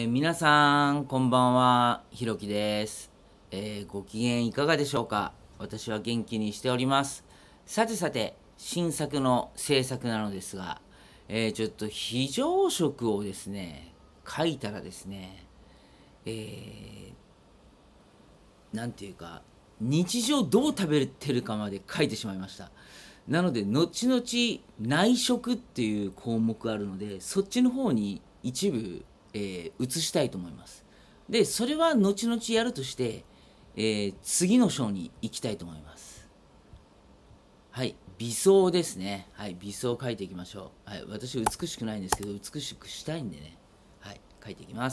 皆さんこんばんは、ひろきです。ご機嫌いかがでしょうか。私は元気にしております。さてさて、新作の制作なのですが、ちょっと非常食をですね書いたらですね、なんていうか日常どう食べてるかまで書いてしまいました。なので後々内食っていう項目あるので、そっちの方に一部、移したいと思います。でそれは後々やるとして、次の章に行きたいと思います。はい、美装ですね。はい、美装書いていきましょう。はい、私美しくないんですけど美しくしたいんでね。はい、書いていきます。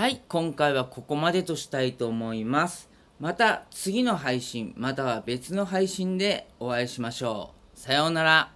はい、今回はここまでとしたいと思います。また次の配信、または別の配信でお会いしましょう。さようなら。